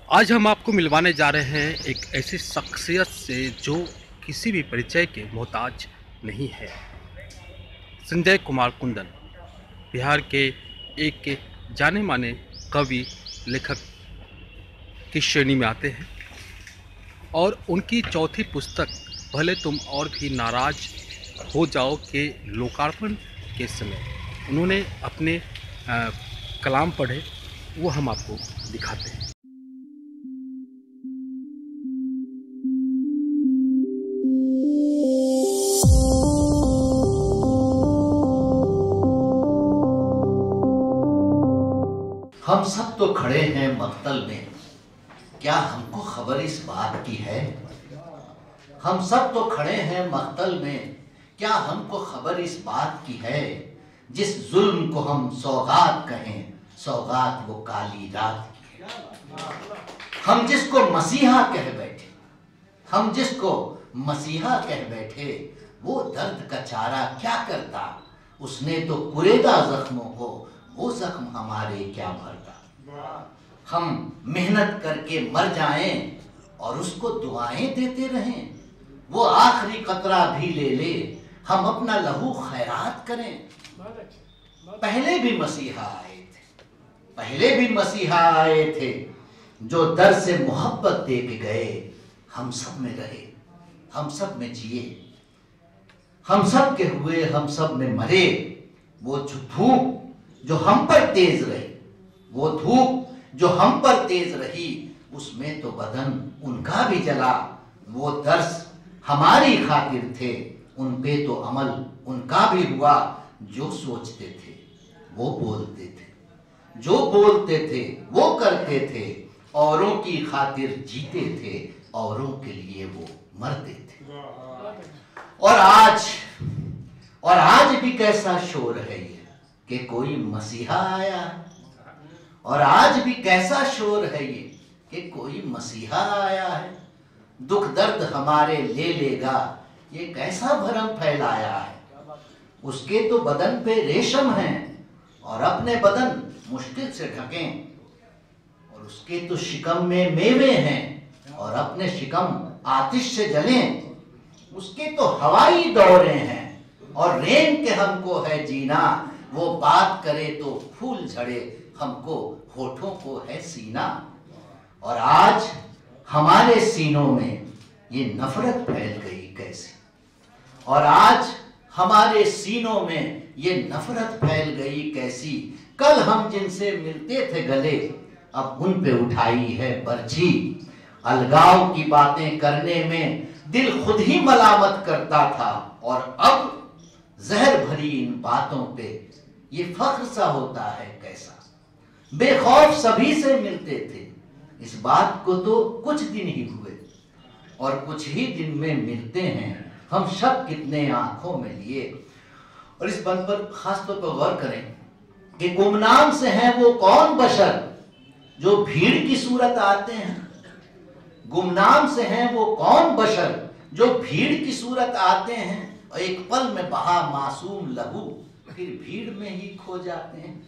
आज हम आपको मिलवाने जा रहे हैं एक ऐसी शख्सियत से जो किसी भी परिचय के मोहताज नहीं है। संजय कुमार कुंदन बिहार के एक जाने माने कवि लेखक की श्रेणी में आते हैं और उनकी चौथी पुस्तक भले तुम और भी नाराज हो जाओ के लोकार्पण के समय उन्होंने अपने कलाम पढ़े, वो हम आपको दिखाते हैं। हम सब तो खड़े हैं मक्तल में, क्या हमको खबर इस बात की है? हम सब तो खड़े हैं मक्तल में, क्या हमको खबर इस बात की है? जिस जुल्म को हम सौगात कहें, सौगात वो काली रात की है। हम जिसको मसीहा कह बैठे, हम जिसको मसीहा कह बैठे, वो दर्द का चारा क्या करता? उसने तो कुरेदा जख्मों को, वो जख्म हमारे क्या भरता? हम मेहनत करके मर जाएं और उसको दुआएं देते रहें, वो आखिरी कतरा भी ले ले, हम अपना लहू खैरात करें। पहले भी मसीहा आए थे, पहले भी मसीहा आए थे, जो दर से मोहब्बत दे के गए। हम सब में रहे, हम सब में जिए, हम सब के हुए, हम सब में मरे। वो धूप जो हम पर तेज रही, वो धूप जो हम पर तेज रही, उसमें तो बदन उनका भी जला। वो दर्स हमारी खातिर थे, उन पे तो अमल उनका भी हुआ। जो सोचते थे वो बोलते थे, जो बोलते थे वो करते थे, औरों की खातिर जीते थे, औरों के लिए वो मरते थे। और आज भी कैसा शोर है ये कि कोई मसीहा आया है। और आज भी कैसा शोर है ये कि कोई मसीहा आया है। दुख दर्द हमारे ले लेगा, ये कैसा भरम फैलाया है। उसके तो बदन पे रेशम है और अपने बदन मुश्किल से ढकें, और उसके तो शिकम में मेवे हैं और अपने शिकम आतिश से जलें। उसके तो हवाई दौरे हैं और रेंग के हमको है जीना। वो बात करे तो फूल झड़े, हमको होठों को है सीना। और आज हमारे सीनों में ये नफरत फैल गई कैसे? और आज हमारे सीनों में ये नफरत फैल गई कैसी? कल हम जिनसे मिलते थे गले, अब उन पे उठाई है बर्छी। अलगाव की बातें करने में दिल खुद ही मलामत करता था, और अब जहर भरी इन बातों पे ये फख्र सा होता है कैसा? बेखौफ सभी से मिलते थे, इस बात को तो कुछ दिन ही हुए, और कुछ ही दिन में मिलते हैं हम सब कितने आंखों में लिए। और इस बंद पर खास तौर पर गौर करें कि गुमनाम से हैं वो कौन बशर जो भीड़ की सूरत आते हैं। गुमनाम से हैं वो कौन बशर जो भीड़ की सूरत आते हैं, और एक पल में बहा मासूम लहू फिर भीड़ में ही खो जाते हैं।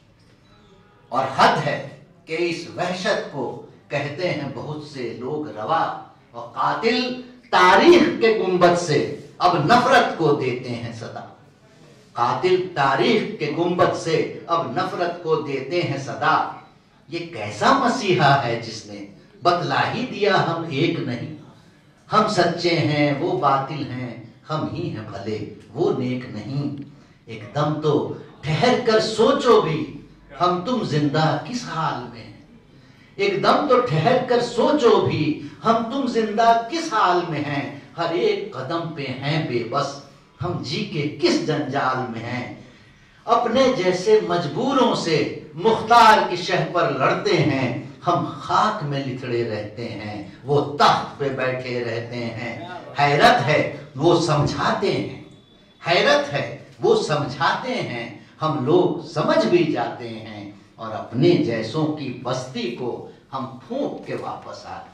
और हद है कि इस वहशत को कहते हैं बहुत से लोग रवा, और कातिल तारीख के गुंबद से अब नफरत को देते हैं सदा। कातिल तारीख के गुंबद से अब नफरत को देते हैं सदा। ये कैसा मसीहा है जिसने बतला ही दिया हम एक नहीं। हम सच्चे हैं वो बातिल हैं, हम ही हैं भले वो नेक नहीं। एकदम तो ठहर कर सोचो भी, हम तुम जिंदा किस हाल में हैं। एकदम तो ठहर कर सोचो भी, हम तुम जिंदा किस हाल में हैं। हर एक कदम पे हैं बेबस, हम जी के किस जंजाल में हैं। अपने जैसे मजबूरों से मुख्तार की शह पर लड़ते हैं, हम खाक में लिथड़े रहते हैं, वो तख्त पे बैठे रहते हैं। हैरत है वो समझाते हैं, हैरत है वो समझाते हैं, हम लोग समझ भी जाते हैं, और अपने जैसों की बस्ती को हम फूंक के वापस आते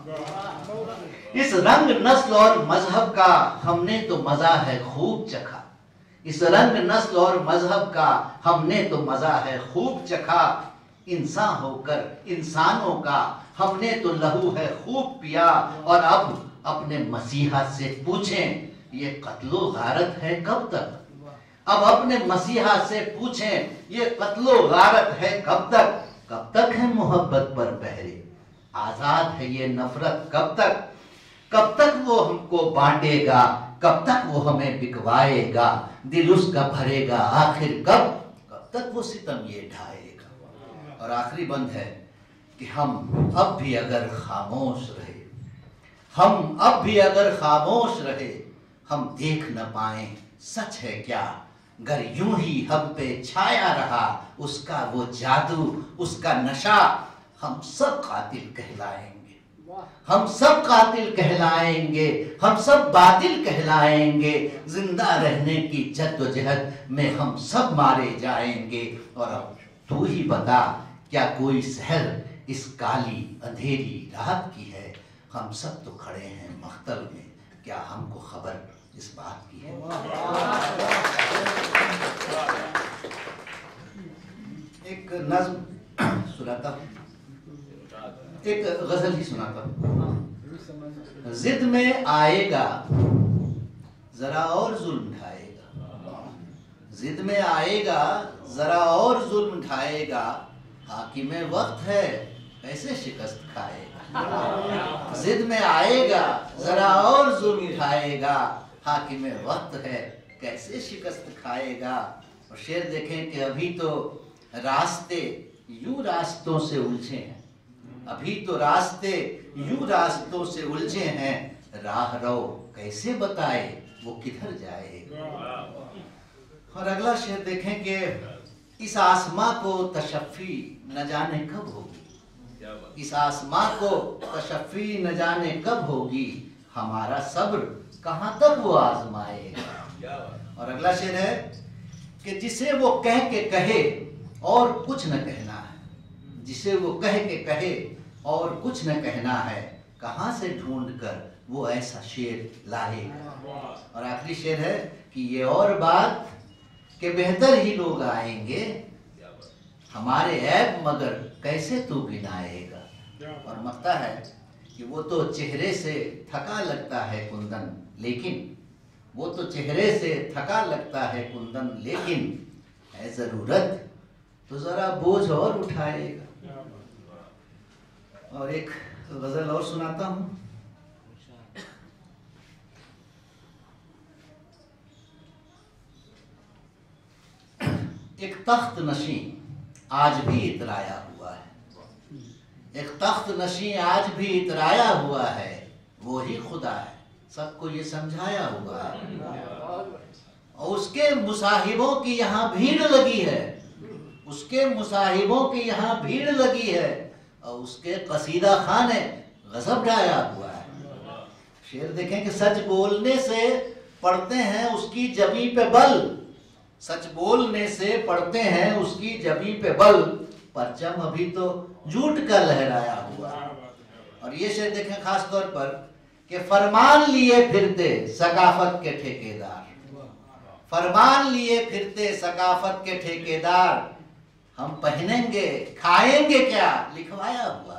हैं। इस रंग नस्ल और मजहब का हमने तो मजा है खूब चखा। इस रंग नस्ल और मजहब का हमने तो मजा है खूब चखा। इंसान होकर इंसानों का हमने तो लहू है खूब पिया, और अब अपने मसीहा से पूछें ये कत्लो गारत है कब तक। अब अपने मसीहा से पूछें ये कत्लो गारत है कब तक। कब तक है मोहब्बत पर पहरे, आजाद है ये नफरत कब तक। कब तक वो हमको बांटेगा, कब तक वो हमें बिकवाएगा, दिल उसका भरेगा आखिर कब। कब तक वो सितम ये ढाएगा। और आखिरी बंद है कि हम अब भी अगर खामोश रहे, हम अब भी अगर खामोश रहे, हम देख न पाए सच है क्या। गर यूं ही हम पे छाया रहा उसका वो जादू, उसका नशा, हम सब कातिल कहलाएंगे, हम सब कातिल कहलाएंगे, हम सब बातिल कहलाएंगे। जिंदा रहने की जद्दोजहद में हम सब मारे जाएंगे। और अब तू ही बता क्या कोई शहर इस काली अंधेरी रात की है। हम सब तो खड़े हैं मख्तल में, क्या हमको खबर इस बात की है। एक नज्म सुनाता हूँ, एक गजल ही सुनाता हूँ। जिद में आएगा जरा और जुल्म ढाएगा, जिद में आएगा जरा और जुल्म ढाएगा, हाकिमे वक्त है कैसे शिकस्त खाएगा। जिद में आएगा जरा और जुल्म ढाएगा, हाकिमे वक्त है कैसे शिकस्त खाएगा। और शेर देखें कि अभी तो रास्ते यूं रास्तों से उलझे हैं, अभी तो रास्ते यूं रास्तों से उलझे हैं, राह रो कैसे बताए वो किधर जाएगा। और अगला शेर देखें कि इस आसमां को तशफ़ी न जाने कब होगी, इस आसमां को तशफ़ी न जाने कब होगी, हमारा सब्र कहां तक वो आजमाएगा। और अगला शेर है कि जिसे वो कह के कहे और कुछ न कहना है, जिसे वो कह के कहे और कुछ न कहना है, कहां से ढूंढ कर वो ऐसा शेर लाएगा। और आखिरी शेर है कि ये और बात कि बेहतर ही लोग आएंगे, हमारे ऐब मगर कैसे तू गिनाएगा। और मकता है कि वो तो चेहरे से थका लगता है कुंदन, लेकिन वो तो चेहरे से थका लगता है कुंदन, लेकिन है जरूरत तो जरा बोझ और उठाएगा। और एक गजल और सुनाता हूं। एक तख्त नशी आज भी इतराया हुआ है, एक तख्त नशी आज भी इतराया हुआ है, वो ही खुदा है सबको ये समझाया हुआ है। और उसके मुसाहिबों की यहाँ भीड़ लगी है, उसके मुसाहिबों की यहाँ भीड़ लगी है, और उसके कसीदा खाने गजब ढाया हुआ है। शेर देखें कि सच बोलने से पड़ते हैं उसकी जबी पे बल, सच बोलने से पड़ते हैं उसकी जबी पे बल, परचम अभी तो झूठ का लहराया हुआ है। और ये शेर देखें खास तौर पर कि फरमान लिए फिरते सकाफत के ठेकेदार, फरमान लिए फिरते सकाफत के ठेकेदार, हम पहनेंगे खाएंगे क्या लिखवाया हुआ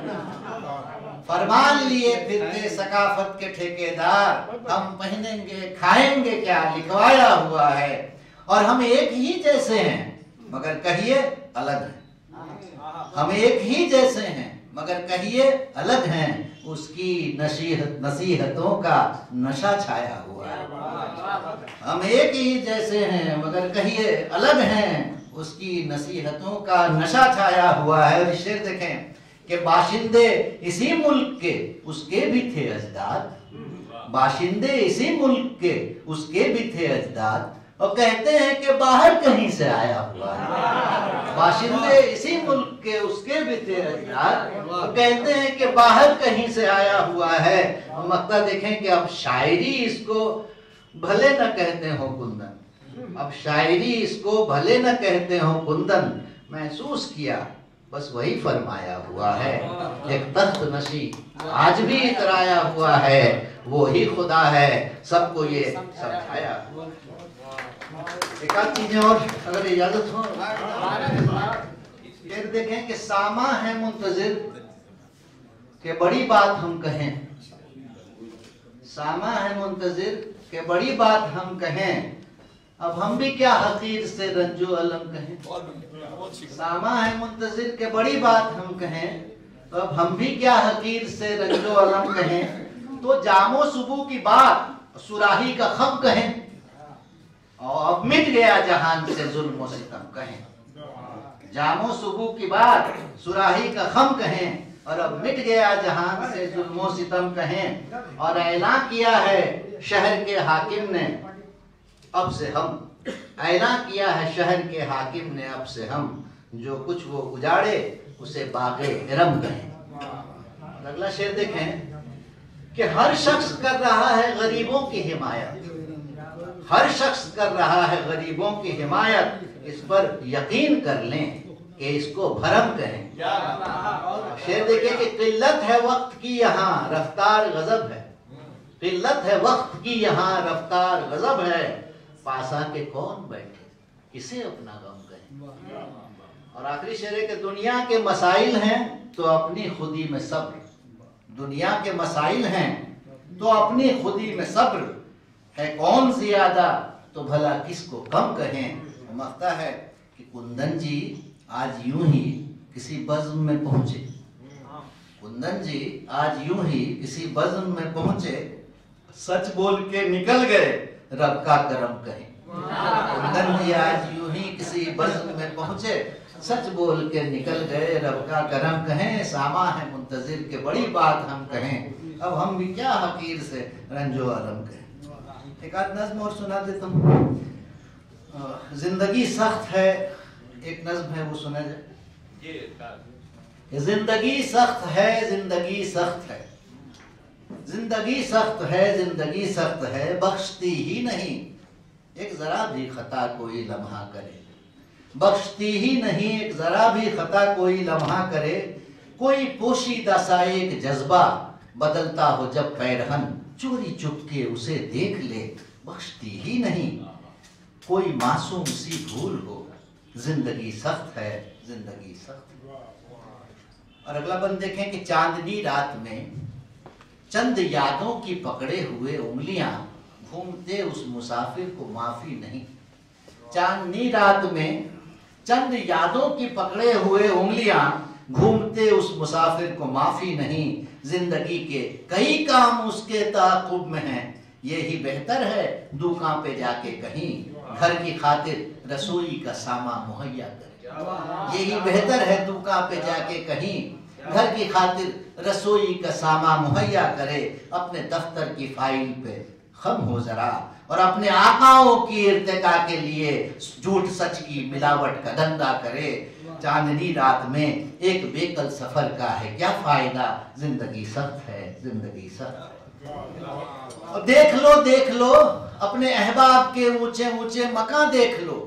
है। फरमान लिए फिरते सकाफत के ठेकेदार, हम पहनेंगे खाएंगे क्या लिखवाया हुआ है। और हम एक ही जैसे हैं मगर कहिए अलग हैं, हम एक ही जैसे हैं मगर कहिए अलग हैं, उसकी नसीहतों का नशा छाया हुआ है। हम एक ही जैसे हैं मगर कहिए अलग हैं, उसकी नसीहतों का नशा छाया हुआ है। और शेर देखें कि बाशिंदे इसी मुल्क के उसके भी थे अजदाद, बाशिंदे इसी मुल्क के उसके भी थे अजदाद, और कहते हैं कि बाहर कहीं से आया हुआ है। बाशिंदे इसी मुल्क के उसके भी थे अजदाद, और कहते हैं कि बाहर कहीं से आया हुआ है। और मक्ता देखें कि अब शायरी इसको भले न कहते हो कुंदन, अब शायरी इसको भले न कहते हो कुंदन, महसूस किया बस वही फरमाया हुआ है। एक तख्त नशी आज भी इतराया हुआ है, वो ही खुदा है सबको ये समझाया। एक आध चीजें और अगर इजाजत हो। देखें कि सामा है मुंतजिर के बड़ी बात हम कहें, सामा है मुंतजिर के बड़ी बात हम कहें, अब हम भी क्या हकीर से रंजो अलम कहें। सामा है मुंतजिर के बड़ी बात हम कहें, तो अब हम भी क्या हकीर से रंजो अलम कहें। तो जामो सुबह की बात सुराही का खम कहें, और अब मिट गया जहान से जुल्म और सितम कहें। जामो सुबह की बात सुराही का खम कहें, और अब मिट गया जहान से जुल्म और सितम कहें। और ऐलान किया है शहर के हाकिम ने अब से हम, ऐलान किया है शहर के हाकिम ने अब से हम, जो कुछ वो उजाड़े उसे बागे इरम कहें। अगला शेर देखें कि हर शख्स कर रहा है गरीबों की हिमायत, हर शख्स कर रहा है गरीबों की हिमायत, इस पर यकीन कर लें कि इसको भरम कहें। शेर देखें कि किल्लत है वक्त की यहाँ रफ्तार गजब है, किल्लत है वक्त की यहाँ रफ्तार गजब है, पासा के कौन बैठे किसे अपना गम कहें। और आखिरी शेर है कि दुनिया के मसाइल हैं तो अपनी खुदी में सब्र, दुनिया के मसाइल हैं तो अपनी खुदी में सब्र, है कौन ज्यादा तो भला किसको कम कहें। मख्ता है कि कुंदन जी आज यूं ही किसी बज़्म में पहुंचे, कुंदन जी आज यूं ही किसी बज़्म में पहुंचे, सच बोल के निकल गए रब का करम कहें। कुंदन जी आज यूं ही किसी बज़्म में पहुंचे, सच बोल के निकल गए रब का करम कहें। सामा है मुंतजिर के बड़ी बात हम कहें, अब हम भी क्या हकीर से रंजो अलम कहें। एक आध नज्म और सुना देता हूँ। जिंदगी सख्त है, एक नज्म है वो सुना जाए। जिंदगी सख्त है, जिंदगी सख्त है, जिंदगी सख्त है, जिंदगी सख्त है, बख्शती ही नहीं एक जरा भी खता कोई लम्हा करे, बख्शती ही नहीं एक जरा भी खता कोई लम्हा करे। कोई पोशीदा सा एक जज्बा बदलता हो जब पैरहन, चोरी चुपके उसे देख ले, बख्शती ही नहीं कोई मासूम सी भूल हो, जिंदगी सख्त है, जिंदगी सख्त। और अगला बंद देखें कि चांदनी रात में चंद यादों की पकड़े हुए उंगलियां घूमते उस मुसाफिर को माफी नहीं। चांदनी रात में चंद यादों की पकड़े हुए उंगलियां घूमते उस मुसाफिर को माफी नहीं। जिंदगी के कई काम उसके ताक़ुब में हैं, यही बेहतर है दुकान पे जाके कहीं घर की खातिर रसोई का सामान मुहैया करे। यही बेहतर है दुकान पे जाके कहीं घर की खातिर रसोई का सामान मुहैया करे। अपने दफ्तर की फाइल पे खम हो जरा, और अपने आकाओं की इर्तिका के लिए झूठ सच की मिलावट का धंधा करे। चांदनी रात में एक बेकल सफर का है क्या फायदा, जिंदगी सख्त है, जिंदगी सख्त है। और देख लो अपने अहबाब के ऊंचे ऊंचे मकान, देख लो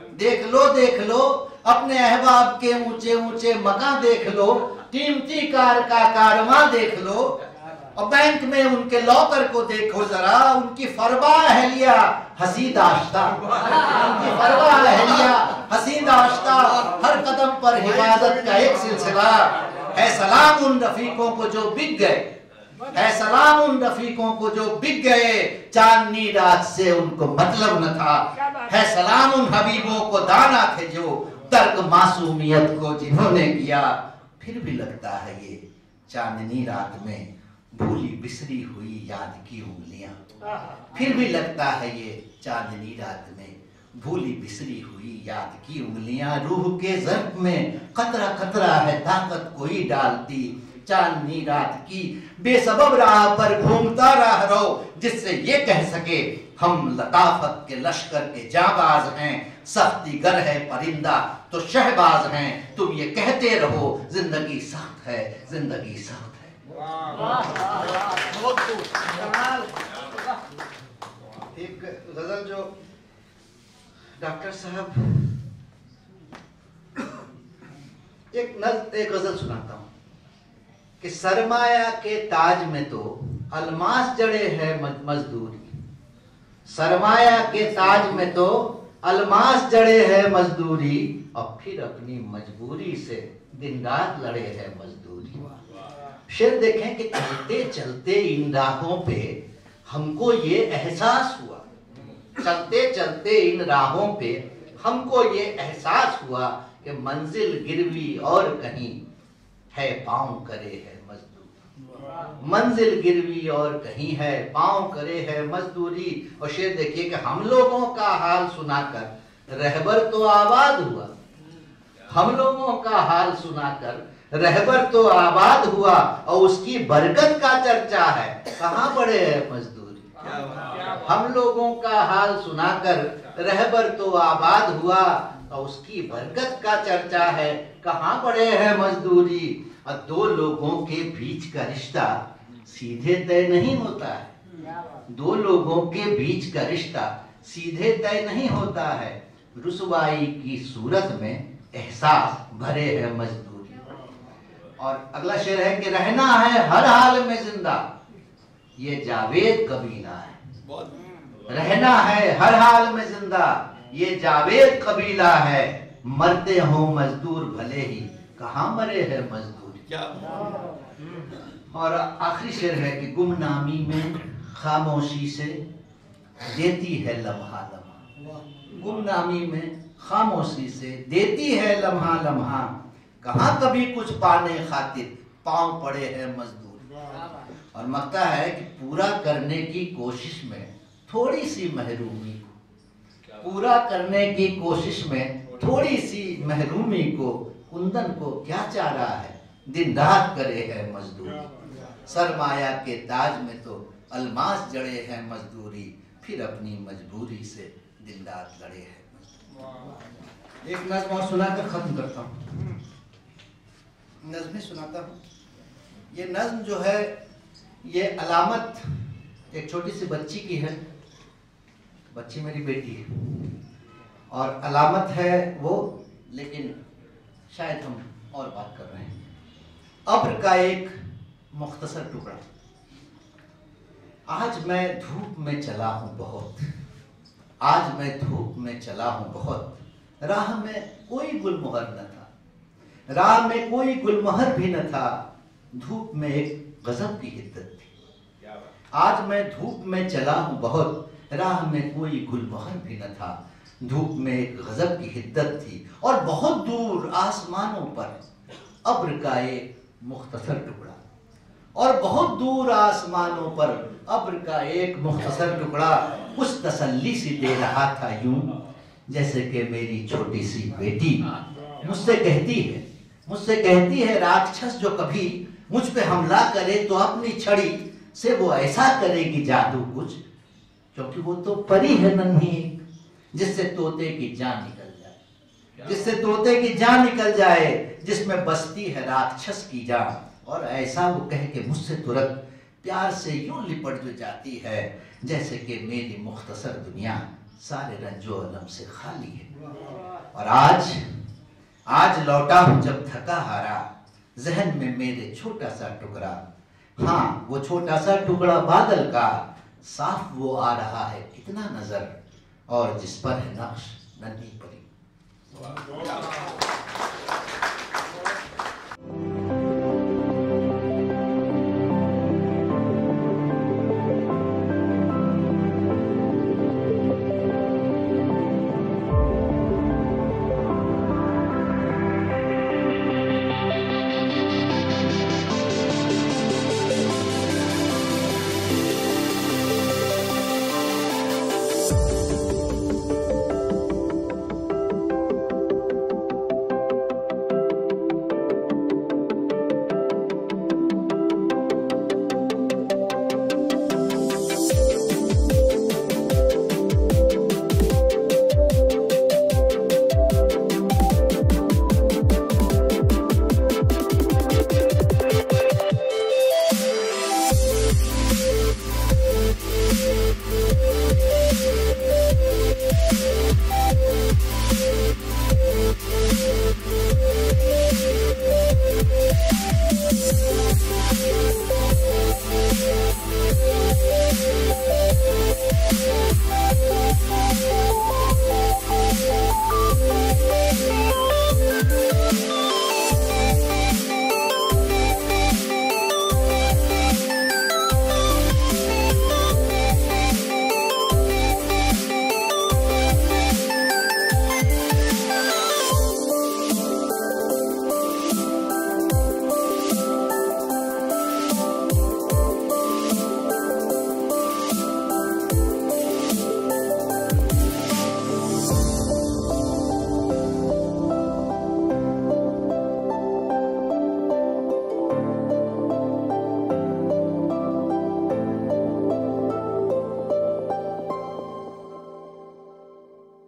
देख लो अपने अहबाब के ऊंचे ऊंचे मकान, देख लो कीमती कार का कारवां देख लो, और बैंक में उनके लॉकर को देखो जरा, उनकी फरवा अहलिया हसी दाश्ता, उनकी फरवा अहलिया हसी दाश्ता, हर कदम पर हिफाजत का एक सिलसिला है। सलाम उन रफीकों को जो बिक गए, है सलाम उन रफीकों को जो बिक गए, चांदनी रात से उनको मतलब न था। है सलाम उन हबीबों को दाना थे जो तर्क मासूमियत को जिन्होंने किया। फिर भी लगता है ये चांदनी रात में भूली बिसरी हुई याद की उंगलियां, फिर भी लगता है ये चांदनी रात में भूली बिसरी हुई याद की उंगलियां। रूह के ज़र्फ में खतरा खतरा है ताकत कोई डालती, चांदनी रात की बेसबब राह पर घूमता राह रहो, जिससे ये कह सके हम लताफत के लश्कर के जाबाज हैं। सख्ती गर है परिंदा तो शहबाज हैं, तुम ये कहते रहो जिंदगी सख्त है, जिंदगी सख्त है। एक गजल जो डॉक्टर साहब, एक गजल सुनाता हूं कि सरमाया के ताज में तो अलमास जड़े है मजदूरी, सरमाया के ताज में तो अलमास जड़े है मजदूरी, और फिर अपनी मजबूरी से दिन रात लड़े है मजदूरी। शेर देखें कि चलते चलते इन राहों पे हमको ये एहसास हुआ, चलते चलते इन राहों पे हमको ये एहसास हुआ कि मंजिल गिरवी और कहीं है, पांव करे है मजदूरी। मंजिल गिरवी और कहीं है, पांव करे है मजदूरी। और शेर देखिए कि हम लोगों का हाल सुनाकर रहबर तो आबाद हुआ, हम लोगों का हाल सुनाकर रहबर तो आबाद हुआ, और उसकी बरकत का चर्चा है, कहाँ पड़े है मजदूरी। हम लोगों का हाल सुनाकर रहबर तो आबाद हुआ, और उसकी बरकत का चर्चा है, कहाँ पड़े है मजदूरी। और दो लोगों के बीच का रिश्ता सीधे तय नहीं होता है, दो लोगों के बीच का रिश्ता सीधे तय नहीं होता है। रुसवाई की सूरत में एहसास भरे है मजदूरी। और अगला शेर है कि रहना है हर हाल में जिंदा, ये जावेद कबीला है। रहना है हर हाल में जिंदा, ये जावेद कबीला है। मरते हो मजदूर भले ही, कहाँ मरे है मजदूर। और आखिरी शेर है कि गुमनामी में खामोशी से देती है लम्हा लम्हा, गुमनामी में खामोशी से देती है लम्हा लम्हा। कहाँ कभी कुछ पाने खातिर पांव पड़े हैं मजदूर। और मकता है कि पूरा करने की कोशिश में थोड़ी सी महरूमी को, पूरा करने की कोशिश में थोड़ी सी महरूमी को, कुंदन को क्या चाह रहा है, दिन रात करे है मजदूरी। सरमाया के ताज में तो अलमास जड़े हैं मजदूरी, फिर अपनी मजबूरी से दिन रात लड़े हैं मजदूरी। एक नज़्म और सुनाकर खत्म करता हूँ, नज़्में सुनाता हूँ। ये नज़्म जो है ये अलामत एक छोटी सी बच्ची की है, बच्ची मेरी बेटी है, और अलामत है वो, लेकिन शायद हम और बात कर रहे हैं। अब्र का एक मुख्तसर टुकड़ा। आज मैं धूप में चला हूं बहुत, आज मैं धूप में चला हूं बहुत। राह में कोई गुलमोहर न था, राह में कोई गुलमोहर भी न था। धूप में एक गजब की हिद्दत थी। आज मैं धूप में चला हूं बहुत, राह में कोई गुलमोहर भी न था। धूप में एक गजब की हिद्दत थी, और बहुत दूर आसमानों पर अब्र का एक मुख्तसर टुकड़ा, और बहुत दूर आसमानों पर अब्र का एक मुख्तसर टुकड़ा उस तसल्ली सी दे रहा था यूं, जैसे कि मेरी छोटी सी बेटी मुझसे कहती है राक्षस जो कभी मुझ पे हमला करे तो अपनी छड़ी से वो ऐसा करेगी जादू कुछ, क्योंकि वो तो परी है नन्ही, जिससे तोते की जान निकल जाए, जिससे तोते की जान निकल जाए, जिसमें बसती है राक्षस की जान। और ऐसा वो कह के मुझसे तुरंत प्यार से यूं लिपट जो जाती है, जैसे कि मेरी मुख्तसर दुनिया सारे रंजो अलम से खाली है। और आज लौटा हूं जब थका हारा, जहन में मेरे छोटा सा टुकड़ा, हाँ वो छोटा सा टुकड़ा बादल का, साफ वो आ रहा है कितना नजर, और जिस पर है नक्श नन्ही परी।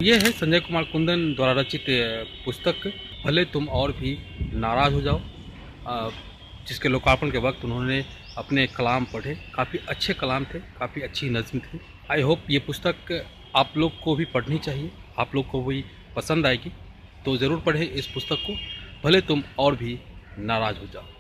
ये है संजय कुमार कुंदन द्वारा रचित पुस्तक भले तुम और भी नाराज़ हो जाओ, जिसके लोकार्पण के वक्त उन्होंने अपने कलाम पढ़े। काफ़ी अच्छे कलाम थे, काफ़ी अच्छी नज़्म थी। आई होप ये पुस्तक आप लोग को भी पढ़नी चाहिए, आप लोग को भी पसंद आएगी, तो ज़रूर पढ़ें इस पुस्तक को, भले तुम और भी नाराज़ हो जाओ।